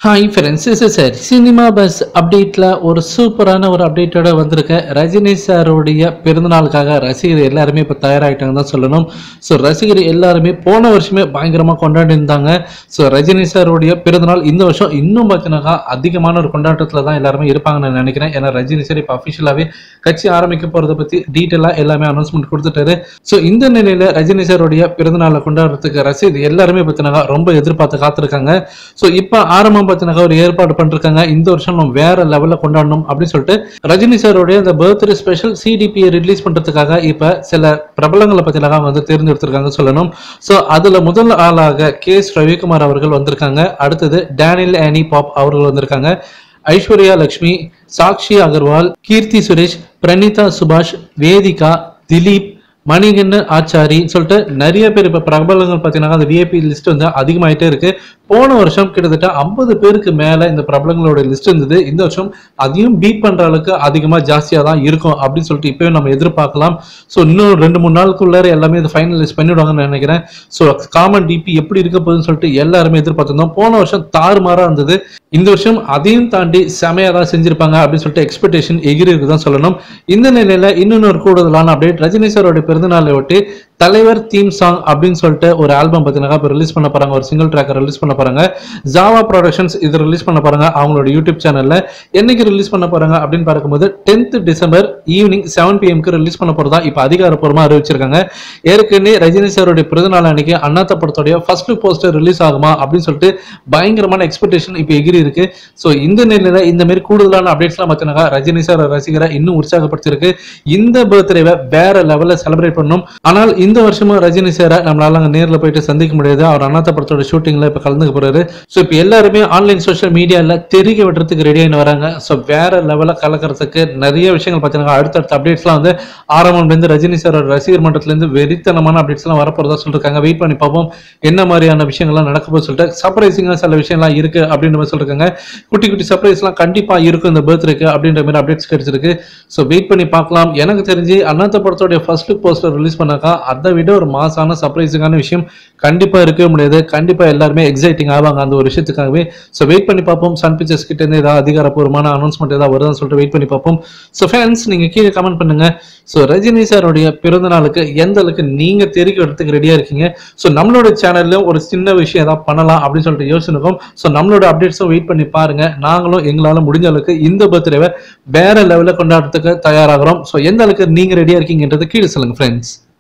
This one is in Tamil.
Hi friends, sir cinema bus அப்டேட்டில் ஒரு சூப்பரான ஒரு அப்டேட்டோட வந்திருக்க ரஜினி சாருடைய பிறந்தநாளுக்காக ரசிகர் எல்லாருமே இப்போ தயாராகிட்டாங்க தான் சொல்லணும். ஸோ ரசிகர் எல்லாருமே போன வருஷமே பயங்கரமாக கொண்டாடி இருந்தாங்க. ஸோ ரஜினி சாருடைய பிறந்தநாள் இந்த வருஷம் இன்னும் பார்த்தீங்கன்னா அதிகமான ஒரு கொண்டாட்டத்தில் தான் எல்லாருமே இருப்பாங்கன்னு நான் நினைக்கிறேன். ஏன்னா ரஜினி சார் இப்போ அஃபிஷியலாகவே கட்சி ஆரம்பிக்க போகிறத பற்றி டீட்டெயிலாக எல்லாமே அனௌன்ஸ்மெண்ட் கொடுத்துட்டாரு. ஸோ இந்த நிலையில் ரஜினி சாருடைய பிறந்தநாளை கொண்டாடுறதுக்கு ரசிகர் எல்லாருமே பார்த்தீங்கன்னா ரொம்ப எதிர்பார்த்து காத்திருக்காங்க. ஸோ இப்போ ஆரம்பம் ஒரு ஏற்பாடு பண்ணிருக்காங்க. இந்த வருஷம் நம்ம வேற லெவல்ல கொண்டாடணும் அப்படின்னு சொல்லிட்டு ரஜினி சாரோடைய அந்த பர்த்டே ஸ்பெஷல் சிடிபியை ரிலீஸ் பண்றதுக்காக இப்ப சில பிரபலங்களை பத்தினாக வந்து தேர்ந்தெடுத்திருக்காங்க சொல்லணும். சோ அதுல முதல் ஆளாக ரவிக்குமார் அவர்கள் வந்திருக்காங்க. அடுத்தது டேனியல் ஆனி பாப் அவர்கள் வந்திருக்காங்க. ஐஸ்வர்யா லட்சுமி, சாக்ஷி அகர்வால், கீர்த்தி சுரேஷ், பிரணீதா சுபாஷ், வேதிகா, திலீப், மணிகண்டன் ஆச்சாரி சொல்லிட்டு நிறைய பேர் இப்ப பிரபலங்கள் பார்த்தீங்கன்னா அந்த விஐபி லிஸ்ட் வந்து அதிகமாயிட்டே இருக்கு. போன வருஷம் கிட்டத்தட்ட 50 பேருக்கு மேல இந்த பிரபலங்களோட லிஸ்ட் இருந்தது. இந்த வருஷம் அதையும் பீட் பண்ற அளவுக்கு அதிகமா ஜாஸ்தியா தான் இருக்கும் அப்படின்னு சொல்லிட்டு இப்பவே நம்ம எதிர்பார்க்கலாம். ஸோ இன்னும் 2-3 நாளுக்குள்ளார எல்லாமே இதை ஃபைனலைஸ் பண்ணிவிடுவாங்கன்னு நினைக்கிறேன். ஸோ காமன் டிபி எப்படி இருக்க போகுதுன்னு சொல்லிட்டு எல்லாருமே எதிர்பார்த்திருந்தோம். போன வருஷம் தாறுமாறா இருந்தது. இந்த வருஷம் அதையும் தாண்டி செமையா தான் செஞ்சிருப்பாங்க அப்படின்னு சொல்லிட்டு எக்ஸ்பெக்டேஷன் எகிரி இருக்குதான் சொல்லணும். இந்த நிலையில இன்னொரு கூடுதலான அப்டேட், ரஜினி சாரோட பிறந்தநாளை ஒட்டி தலைவர் தீம் சாங் அப்படின்னு சொல்லிட்டு ஒரு ஆல்பம் பார்த்தீங்கன்னா இப்போ ரிலீஸ் பண்ண போறாங்க. ஒரு சிங்கிள் ட்ராக்கர் ரிலீஸ் பண்ண போறாங்க. ஜாவா ப்ரொடக்ஷன்ஸ் இது ரிலீஸ் பண்ண போறாங்க அவங்களோட யூடியூப் சேனல்ல. என்னைக்கு ரிலீஸ் பண்ண போறாங்க அப்படின்னு பார்க்கும்போது 10th December evening 7 PM release பண்ண போறதா இப்ப அதிகாரப்பூர்வமா அறிவிச்சிருக்காங்க. ஏற்கனவே ரஜினி சாரோட பிறந்தநாள் அன்னைக்கு அண்ணாத்த படத்தோடைய ஃபர்ஸ்ட் லுக் போஸ்டர் ரிலீஸ் ஆகுமா அப்படின்னு சொல்லிட்டு பயங்கரமான எக்ஸ்பெக்டேஷன் இப்ப எகிரி இருக்கு. ஸோ இந்த நிலையில இந்த மாதிரி கூடுதலான அப்டேட்ஸ் எல்லாம் பார்த்தீங்கன்னா ரஜினி சார் ரசிகரை இன்னும் உற்சாகப்படுத்திருக்கு. இந்த பர்த்டேவை வேற லெவல்ல செலிப்ரேட் பண்ணணும். ஆனால் இந்த வருஷமும் ரஜினி சாரை நம்மளால அங்க நேரில் போயிட்டு சந்திக்க முடியாது. அவர் அண்ணாத்த படத்தோட ஷூட்டிங்ல இப்ப கலந்துக்க போறாரு. ஸோ இப்போ எல்லாருமே ஆன்லைன் சோஷியல் மீடியால தெரிய விடுறதுக்கு ரெடியாகி வராங்க. ஸோ வேற லெவலில் கலக்கிறதுக்கு நிறைய விஷயங்கள் பார்த்தீங்கன்னா அடுத்தடுத்த அப்டேட்ஸ்லாம் வந்து ஆரம்பம்லேருந்து ரஜினி சாரோட ரசிகர் மன்றத்திலேருந்து வெறித்தனமான அப்டேட்ஸ்லாம் வரப்போறதா சொல்லிருக்காங்க. வெயிட் பண்ணி பார்ப்போம் என்ன மாதிரியான விஷயங்கள்லாம் நடக்க போகுது சொல்லிட்டு. சர்ப்ரைசிங்காக சில விஷயம்லாம் இருக்கு அப்படின்ற மாதிரி சொல்லிருக்காங்க. குட்டி குட்டி சர்ப்ரைஸ்லாம் கண்டிப்பா இருக்கும் இந்த பர்த்டேக்கு அப்படின்ற மாதிரி அப்டேட்ஸ் கிடைச்சிருக்கு. ஸோ வெயிட் பண்ணி பார்க்கலாம். எனக்கு தெரிஞ்சு அண்ணாத்த படத்தோட ஃபர்ஸ்ட் லுக் போஸ்டர் ரிலீஸ் பண்ணாக்கா அதை விட ஒரு மாசான சர்ப்ரைசிங்கான விஷயம் கண்டிப்பா இருக்கவே முடியாது. கண்டிப்பா எல்லாருமே எக்ஸைட்டிங் ஆவாங்க அந்த ஒரு விஷயத்துக்காகவே. ஸோ வெயிட் பண்ணி பார்ப்போம். சன் பிக்சர்ஸ் கிட்ட இருந்து ஏதாவது அதிகாரப்பூர்வமான அனௌன்ஸ்மெண்ட் ஏதாவது வருதான்னு சொல்லிட்டு வெயிட் பண்ணி பார்ப்போம். ஸோ ஃபேன்ஸ் நீங்க கீழே கமெண்ட் பண்ணுங்க. ஸோ ரஜினி சாருடைய பிறந்த நாளுக்கு எந்த அளவுக்கு நீங்க தெரிவிக்க எடுத்துக்கு ரெடியா இருக்கீங்க. ஸோ நம்மளோட சேனல்ல ஒரு சின்ன விஷயம் ஏதாவது பண்ணலாம் அப்படின்னு சொல்லிட்டு யோசிச்சிருக்கோம். ஸோ நம்மளோட அப்டேட்ஸும் வெயிட் பண்ணி பாருங்க. நாங்களும் எங்களால முடிஞ்ச அளவுக்கு இந்த பர்த்டேவை வேற லெவலில் கொண்டாடுறதுக்கு தயாராகிறோம். ஸோ எந்த அளவுக்கு நீங்க ரெடியா இருக்கீங்கன்றது கீழே சொல்லுங்க ஃப்ரெண்ட்ஸ்.